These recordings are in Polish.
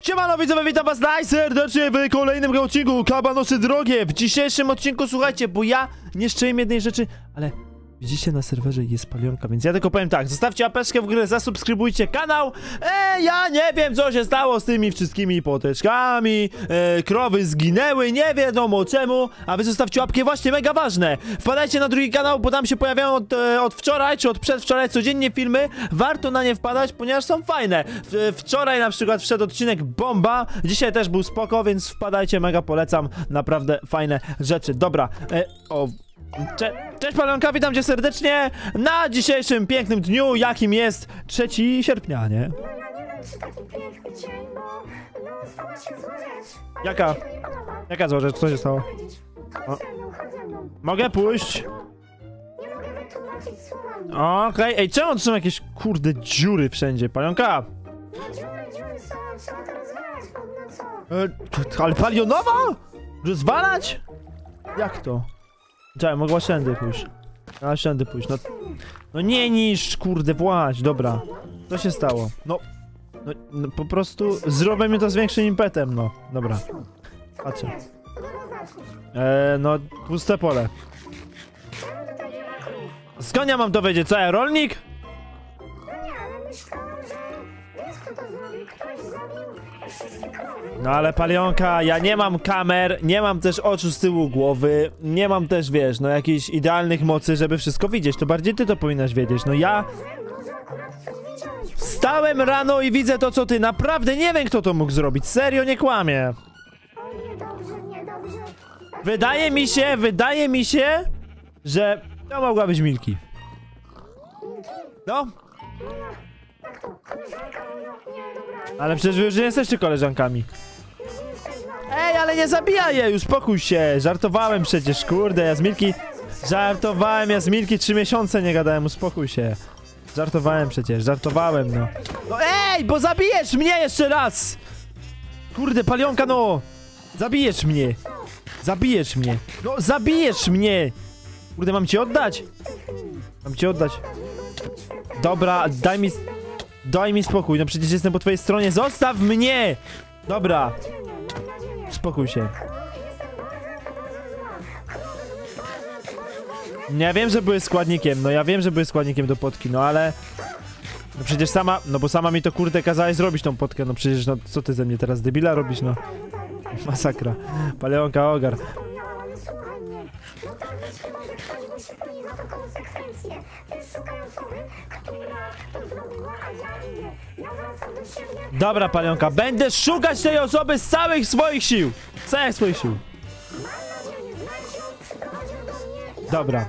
Siemano widzowie, witam was najserdecznie w kolejnym odcinku Kabanosy Drogie. W dzisiejszym odcinku, słuchajcie, bo ja nie szczęłem jednej rzeczy, ale widzicie, na serwerze jest palionka, więc ja tylko powiem tak, zostawcie łapeczkę w górę, zasubskrybujcie kanał. Ja nie wiem, co się stało z tymi wszystkimi poteczkami, krowy zginęły, nie wiadomo czemu, a wy zostawcie łapkę, właśnie mega ważne. Wpadajcie na drugi kanał, bo tam się pojawiają od wczoraj, czy od przedwczoraj codziennie filmy. Warto na nie wpadać, ponieważ są fajne. Wczoraj na przykład wszedł odcinek bomba, dzisiaj też był spoko, więc wpadajcie, mega polecam, naprawdę fajne rzeczy. Dobra, Cześć Palionka, witam cię serdecznie na dzisiejszym pięknym dniu, jakim jest 3 sierpnia, nie? Jaka zła rzecz? Co się stało? Mogę pójść? Okej, ej, czemu to są jakieś kurde dziury wszędzie, Palionka? Ale palionowa? Rozwalać? Jak to? Czekaj, mogła szędy pójść. A szędy pójść, no nie niszcz, kurde, właź, dobra. Co się stało? No po prostu zrobimy to z większym impetem, no. Dobra. Patrzę. No, puste pole. Skąd ja mam to wiedzieć? Co ja, rolnik? No ale Palionka, ja nie mam kamer, nie mam też oczu z tyłu głowy, nie mam też, wiesz, no jakichś idealnych mocy, żeby wszystko widzieć, to bardziej ty to powinnaś wiedzieć, no ja... Wstałem rano i widzę to, co ty, naprawdę nie wiem, kto to mógł zrobić, serio, nie kłamię. Wydaje mi się, że to mogła być Milki. No. Ale przecież wy już nie jesteście koleżankami. Ej, ale nie zabijaj jej, uspokój się. Żartowałem przecież, kurde, ja z Milki... Żartowałem, ja z Milki 3 miesiące nie gadałem, uspokój się. Żartowałem przecież, żartowałem, no. No ej, bo zabijesz mnie jeszcze raz! Kurde, Palionka, no! Zabijesz mnie! Zabijesz mnie! No, zabijesz mnie! Kurde, mam ci oddać? Mam ci oddać. Dobra, daj mi spokój, no przecież jestem po twojej stronie, zostaw mnie! Dobra. Spokój się. Ja wiem, że były składnikiem, no ja wiem, że były składnikiem do potki, no ale... No przecież sama, no bo sama mi to kurde kazałeś zrobić tą potkę, no przecież, no co ty ze mnie teraz debila robisz, no? Masakra. Palionka, ogar. Dobra, Palionka, będę szukać tej osoby z całych swoich sił. Dobra.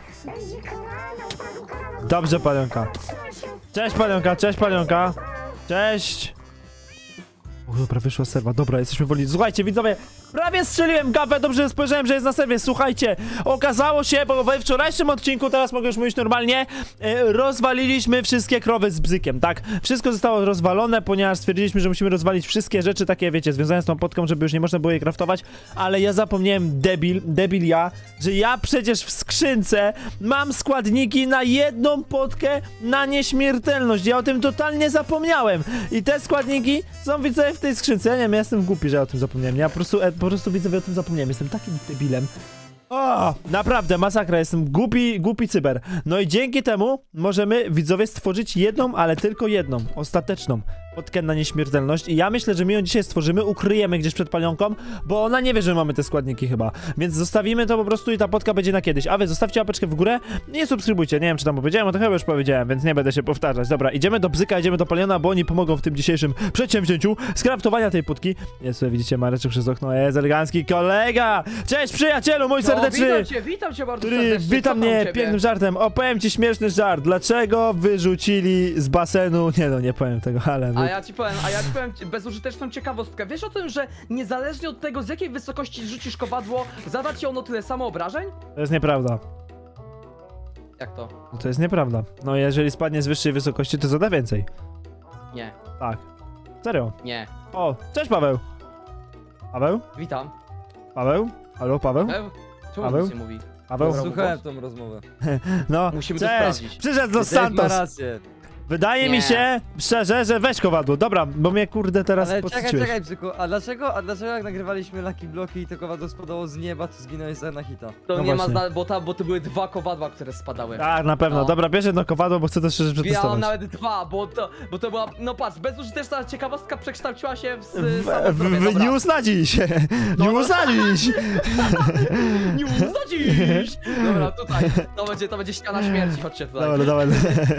Dobrze, Palionka. Cześć, Palionka, cześć, Palionka. Cześć. O, dobra, wyszła serwa. Dobra, jesteśmy wolni. Słuchajcie, widzowie, prawie strzeliłem gafę, dobrze, że spojrzałem, że jest na serwie. Słuchajcie, okazało się, bo we wczorajszym odcinku, teraz mogę już mówić normalnie, rozwaliliśmy wszystkie krowy z bzykiem, tak? Wszystko zostało rozwalone, ponieważ stwierdziliśmy, że musimy rozwalić wszystkie rzeczy takie, wiecie, związane z tą potką, żeby już nie można było jej craftować, ale ja zapomniałem, debil ja, że ja przecież w skrzynce mam składniki na jedną potkę na nieśmiertelność. Ja o tym totalnie zapomniałem. I te składniki są, widzę, w tej skrzynce. Ja nie wiem, ja jestem głupi, że ja o tym zapomniałem. Ja po prostu widzowie o tym zapomniałem. Jestem takim debilem. O, naprawdę, masakra, jestem głupi cyber. No i dzięki temu możemy, widzowie, stworzyć jedną, ale tylko jedną, ostateczną potkę na nieśmiertelność. I ja myślę, że my ją dzisiaj stworzymy, ukryjemy gdzieś przed Palionką, bo ona nie wie, że mamy te składniki chyba. Więc zostawimy to po prostu i ta potka będzie na kiedyś. A wy zostawcie łapeczkę w górę i subskrybujcie. Nie wiem, czy tam powiedziałem, to chyba już powiedziałem, więc nie będę się powtarzać. Dobra, idziemy do Bzyka, idziemy do Paliona, bo oni pomogą w tym dzisiejszym przedsięwzięciu skraftowania tej potki. Jest tutaj, widzicie, Mareczek przez okno, jest elegancki kolega! Cześć, przyjacielu, mój serdeczny! Witam cię bardzo serdecznie. Witam mnie pięknym żartem. Opowiem ci śmieszny żart. Dlaczego wyrzucili z basenu... Nie no, nie powiem tego, ale... A ja ci powiem bezużyteczną ciekawostkę. Wiesz o tym, że niezależnie od tego, z jakiej wysokości rzucisz kowadło, zada ci ono tyle samo obrażeń? To jest nieprawda. Jak to? No to jest nieprawda. No jeżeli spadnie z wyższej wysokości, to zada więcej. Nie. Tak. Serio. Nie. O, cześć Paweł. Paweł? Witam. Paweł? Halo, Paweł? Czemu Paweł? nic nie mówi? Paweł? Słuchałem tą rozmowę. No, Musimy to cześć. sprawdzić. Przyszedł Los Dave ma Santos. rację. Wydaje mi się, szczerze, że weź kowadło. Dobra, bo mnie kurde teraz Ale podsyciłeś. czekaj, Bzyku, a dlaczego jak nagrywaliśmy Lucky Bloki i to kowadło spadało z nieba, to zginąłeś za hita? To No nie właśnie. ma bo to były 2 kowadła, które spadały. Tak, na pewno. No. Dobra, bierz jedno kowadło, bo chcę to szczerze Ja mam przetestować. nawet 2, bo to była, no patrz, bezużyteczna ciekawostka przekształciła się w samo zdrowie, dobra. Nie uznadzi się! Nie uznadzi się! Nie uznadzisz! Dobra, tutaj, to będzie ściana śmierci, chodźcie tutaj. Dobra, dawaj.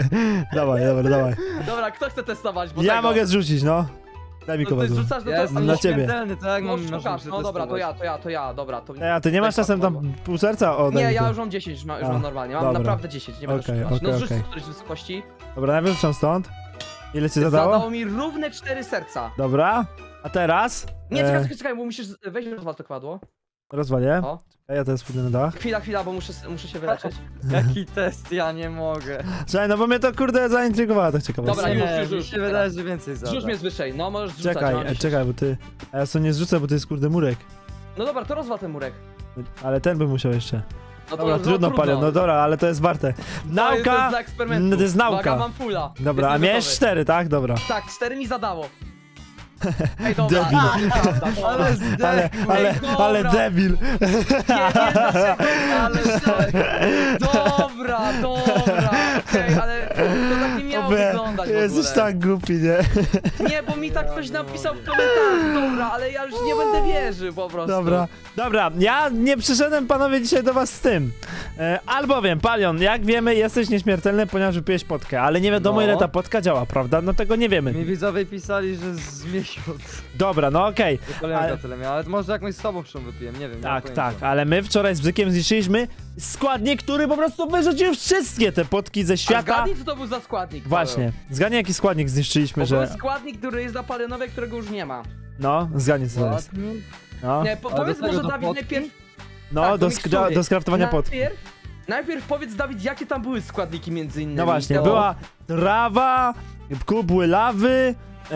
Dawaj. Dobra, kto chce testować? Bo Ja tego, mogę zrzucić, no. Daj mi no ty kowadło. zrzucasz, no Ja to... jestem Dla ciebie. nieśmiertelny, to jak No mam szukasz, no dobra, to ja, dobra. To... A ty nie masz Daj czasem tam kowadło. pół serca? O, daj Nie, mi ja to. już mam 10, już A, mam normalnie, mam dobra. naprawdę 10, nie będę Okej, szukać. No okej, zrzuć okej. z którejś wysokości. Dobra, najpierw rzucam stąd. Ile ci zadało? Zadało mi równe 4 serca. Dobra. A teraz? Nie, czekaj, bo musisz wejść rozwal to kładło. Rozwalię. O. A ja teraz pójdę na dach. Chwila, bo muszę się wyleczyć. Jaki test, ja nie mogę. Słuchaj, no bo mnie to kurde zaintrygowało, tak ciekawe. Dobra, już. Mi się wydaje, że więcej zada. Zrzuć mnie z wyżej, no możesz zrzucać. mam Czekaj, 10. czekaj, bo ty... A ja sobie nie zrzucę, bo to jest kurde murek. No dobra, to rozwal ten murek. Ale ten by musiał jeszcze. No to, Dobra, trudno palion, no dobra, ale to jest warte. To jest Nauka! dla eksperymentu. To jest nauka. Uwaga, mam fulla. Dobra, a Jestem miałeś gotowy. 4, tak? Dobra. Tak, 4 mi zadało. Ej, dobra. Debil. Nieprawda, dobra. Ale Ale dobra. debil. Nie wiem dlaczego, ale dobra. Okej, ale to tak nie miało Obie, wyglądać w jesteś ogóle. tak głupi, nie? Nie, bo mi tak ktoś napisał w komentarzu, dobra, ale ja już nie będę wierzył po prostu. Dobra, ja nie przyszedłem panowie dzisiaj do was z tym. Albowiem, Palion, jak wiemy, jesteś nieśmiertelny, ponieważ wypiłeś potkę, ale nie wiadomo No. ile ta potka działa, prawda? No tego nie wiemy. Mi widzowie pisali, że z miesiąc. Dobra, no okej. Kolejna Ale- tyle miała, ale może jakąś słabszą wypiłem, nie wiem. nie mam Tak, pojęcia. ale my wczoraj z Bzykiem zliczyliśmy składnik, który po prostu wyrzucił wszystkie te potki ze A świata. zgadnij, co to był za składnik, Paweł. Właśnie, zgadnij jaki składnik zniszczyliśmy, To był że... składnik, który jest na palenowie, którego już nie ma. No, zgadnij co to jest. No, Nie, A powiedz do tego może do Dawid potki? najpierw... no tak, do, do mikstury. do skraftowania potki. Najpierw powiedz Dawid, jakie tam były składniki między innymi. No właśnie, To- była trawa, kubły lawy,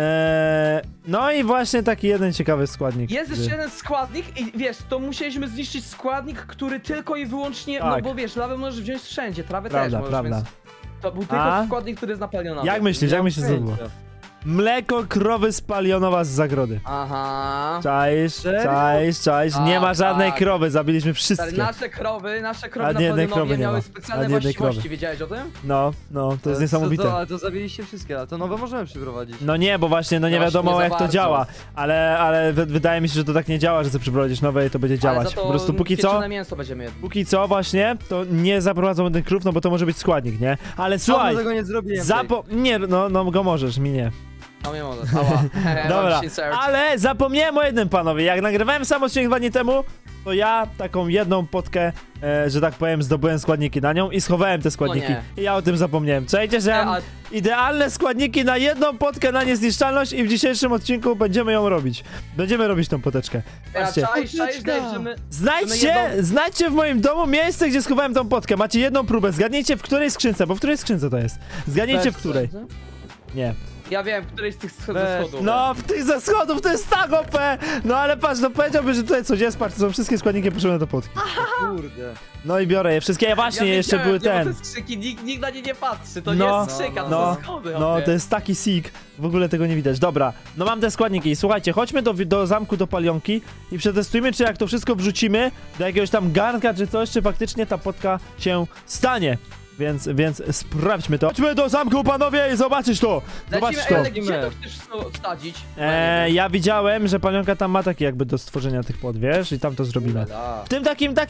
no i właśnie taki jeden ciekawy składnik. Jest jeszcze jeden składnik i wiesz, to musieliśmy zniszczyć składnik, który tylko i wyłącznie, no Tak. bo wiesz, lawę możesz wziąć wszędzie, trawę Prawda, też możesz, prawda. więc to był tylko A? składnik, który jest napalionowy. Jak myślisz, Nie jak mam myślisz, co to było? pojęcia. Mleko krowy spalionowa z zagrody. Aha. Czaisz, nie ma Tak, żadnej tak. krowy, zabiliśmy Stary, wszystkie. nasze krowy Ani jednej krowy napalionowie nie miały ma. specjalne Ani jednej właściwości, krowy. wiedziałeś o tym? No, to jest niesamowite. Ale to zabiliście wszystkie, ale to nowe możemy przyprowadzić. No nie, bo właśnie, no nie No wiadomo właśnie, nie jak za to bardzo. działa, ale wydaje mi się, że to tak nie działa, że sobie przyprowadzisz nowe i to będzie Ale działać. za to Po prostu póki co, pieczone mięso będziemy jedli. właśnie, to nie zaprowadzą ten krów, no bo to może być składnik, nie? Ale słuchaj, tego nie zrobiłem. nie, no go możesz, mi nie. No nie możesz, ała. Dobra, Mam search. ale zapomniałem o jednym, panowie. Jak nagrywałem sam odcinek 2 dni temu, to ja taką jedną potkę, że tak powiem, zdobyłem składniki na nią i schowałem te składniki. nie. I ja o tym zapomniałem. Czajcie, że ja mam idealne składniki na jedną potkę na niezniszczalność i w dzisiejszym odcinku będziemy ją robić. Będziemy robić tą poteczkę. Patrzcie. Czaisz, że my... Znajdźcie w moim domu miejsce, gdzie schowałem tą potkę. Macie jedną próbę. Zgadnijcie, w której skrzynce, bo w której skrzynce to jest. Zgadnijcie, w której. Nie. Ja wiem, której z tych Weź, schodów. No, w tych ze schodów to jest tak OP! No ale patrz, no powiedziałby, że tutaj coś jest, patrz, to są wszystkie składniki potrzebne do potki. Kurde. No i biorę je wszystkie, właśnie, Ja jeszcze były wiedziałem, ten. nie, bo te skrzyki, nikt na nie nie patrzy, to No, nie jest skrzyka, to są schody. No, okej. to jest taki sik, w ogóle tego nie widać. Dobra, no mam te składniki i słuchajcie, chodźmy do zamku, do palionki i przetestujmy, czy jak to wszystko wrzucimy do jakiegoś tam garnka czy coś, czy faktycznie ta potka się stanie. Więc sprawdźmy to. Chodźmy do zamku, panowie, i zobaczyć to! Zobaczcie Lecimy, to! ale gdzie to chcesz wsadzić? Ja widziałem, że palionka tam ma takie jakby do stworzenia tych pod, wiesz, i tam to zrobimy. Ulala. W tym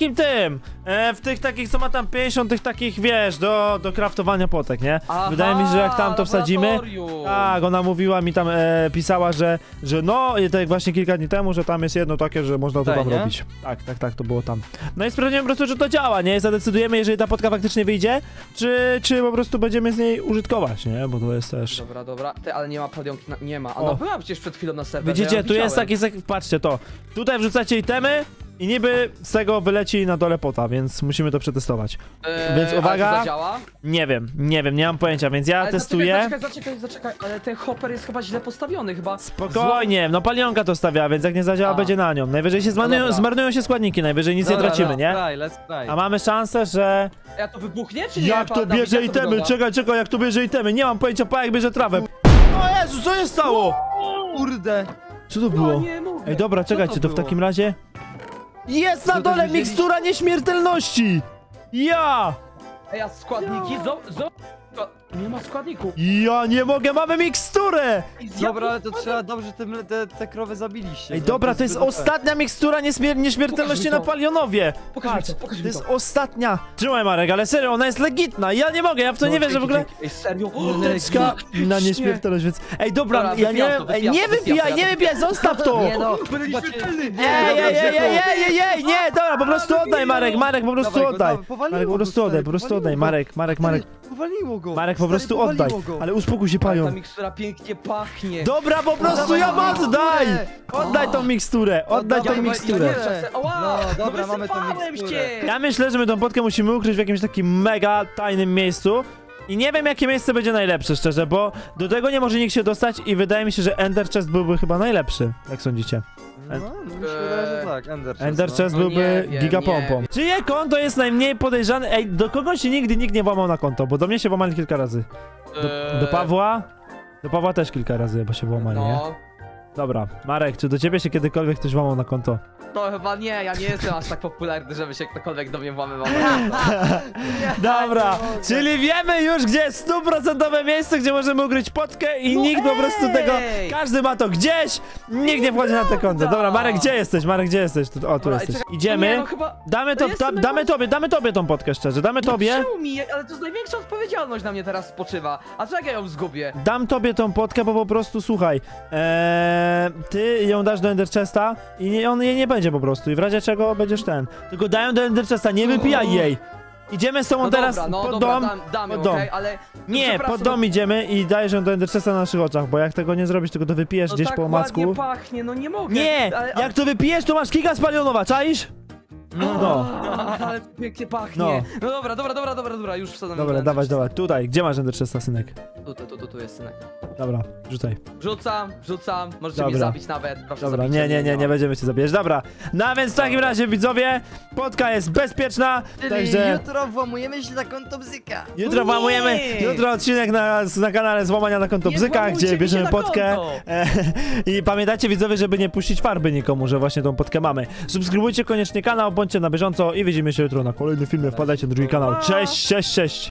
w tych takich, co ma tam 50 tych takich, wiesz, do craftowania potek, nie? Aha, Wydaje mi się, że jak tam to wsadzimy, laboratorium. tak, ona mówiła mi tam, pisała, że no, i tak właśnie kilka dni temu, że tam jest jedno takie, że można to Tutaj, tam nie? robić. Tak, to było tam. No i sprawdziłem po prostu, że to działa, nie? Zadecydujemy, jeżeli ta potka faktycznie wyjdzie, czy po prostu będziemy z niej użytkować, nie? Bo to jest też... Dobra. Ty, ale nie ma palionki, nie ma. A O. no była przecież przed chwilą na serwerze. Widzicie, ja ją tu jest widziałem. patrzcie to. Tutaj wrzucacie itemy i niby z tego wyleci na dole pota, więc musimy to przetestować. Więc Ale uwaga. to zadziała? Nie wiem, nie mam pojęcia, więc ja Ale testuję. Zaczekaj, ale ten hopper jest chyba źle postawiony chyba. Spokojnie, no palionka to stawia, więc jak nie zadziała, A. będzie na nią. Najwyżej się dobra. zmarnują się składniki, najwyżej nic nie tracimy, nie? Let's try. A mamy szansę, że... Ja to wybuchnie, czy nie? Jak to Pan Dawid, bierze jak to itemy? wygląda? Czekaj, jak to bierze itemy? Nie mam pojęcia, pa jak bierze trawę. O Jezu, co się stało? Kurde. Co to Ja było? nie mogę. Ej, dobra, Co czekajcie, to w było? takim razie... Jest na to dole widzieliście? mikstura nieśmiertelności! Ja! Ej, a składniki? Nie ma składników. Ja nie mogę, mamy miksturę! Dobra, ale to trzeba dobrze te krowy zabiliście. Ej, No, dobra, to jest zbyt OP. ostatnia mikstura nieśmiertelności Pokaż na mi to. palionowie! Pokaż mi Patrz, to, pokaż mi to jest to. ostatnia. Trzymaj, Marek, ale serio, ona jest legitna, ja nie mogę, ja w to nie wierzę w ogóle. Ej, serio? Teczka na nieśmiertelność, więc... Ej, dobra, Dobra, ja nie wypijam wiem, to, ej, wypijam nie to, wypijam wypijaj, to, nie wypijaj, zostaw to! Nie no, Będę nieśmiertelny! Ej, nie, dobra, po prostu oddaj, Marek, po prostu Dawaj go, oddaj. dawaj, powaliło Marek, po go, prostu oddaj, stary, po prostu powaliło oddaj, go. Marek, Powaliło go. Marek, po Stary, prostu oddaj. powaliło go. Ale uspokój się, Ale ta palion. mikstura pięknie pachnie. Dobra, po prostu ją oddaj! Oddaj tą miksturę, oddaj tą Oddawaj, miksturę. No, dobra, mamy tą miksturę. Ja myślę, że my tą potkę musimy ukryć w jakimś takim mega tajnym miejscu. I nie wiem, jakie miejsce będzie najlepsze, szczerze, bo do tego nie może nikt się dostać i wydaje mi się, że Ender Chest byłby chyba najlepszy, jak sądzicie. No, mi się wydaje, że tak, Ender Chest, Ender no. Chest No byłby nie wiem, gigapompą. nie Czyje konto jest najmniej podejrzane? Ej, do kogo się nigdy nikt nie włamał na konto? Bo do mnie się włamali kilka razy. Do Pawła? Do Pawła też kilka razy, bo się włamali, nie? No, Dobra, Marek, czy do ciebie się kiedykolwiek ktoś włamał na konto? to chyba nie, ja nie jestem aż tak popularny, żeby się ktokolwiek do mnie włamywał. Dobra, czyli wiemy już, gdzie jest 100% miejsce, gdzie możemy ukryć potkę i No nikt po prostu tego... ej! Każdy ma to gdzieś, nikt nie wchodzi na te konto. Dobra, Marek, gdzie jesteś? Marek, gdzie jesteś? O, tu Dobra, jesteś. czekaj, Idziemy. nie, no chyba... Damy, to jestem damy tobie tą potkę, szczerze. Damy tobie. Czemu mi? Ale to jest największa odpowiedzialność na mnie teraz spoczywa. A co jak ja ją zgubię? Dam tobie tą potkę, bo po prostu, słuchaj, ty ją dasz do Ender Chesta i on jej nie będzie po prostu i w razie czego będziesz ten. Tylko dają do Ender Chesta, nie wypijaj jej. Idziemy z tobą No teraz dobra, no pod dobra, dom. dam ją, pod dom. okej, ale... Nie, przepraszam, pod dom idziemy i dajesz ją do Ender Chesta na naszych oczach, bo jak tego nie zrobisz, tylko to wypijesz no gdzieś tak po omacku. ładnie pachnie, no nie mogę. Nie, ale, jak to wypijesz, to masz giga spalionowa, czaisz? No. Ale to pięknie pachnie. No dobra, już wsadzam. Dobra, dawaj, tutaj, gdzie masz Ender Chesta, synek? Tu jest synek. Dobra, rzucaj. Rzucam, możecie Dobra. mnie zabić nawet. Proszę, Dobra, zabijcie mnie, nie no. będziemy cię zabijać. Dobra, no a więc w takim razie, widzowie, potka jest bezpieczna, Czyli także jutro włamujemy się na konto Bzyka. jutro Nie! włamujemy, jutro odcinek na kanale Złamania na konto Nie Bzyka, włamujcie gdzie mi się bierzemy na potkę. konto! I pamiętajcie, widzowie, żeby nie puścić farby nikomu, że właśnie tą potkę mamy. Subskrybujcie koniecznie kanał, bądźcie na bieżąco i widzimy się jutro na kolejnym filmie. Wpadajcie na drugi kanał. Cześć!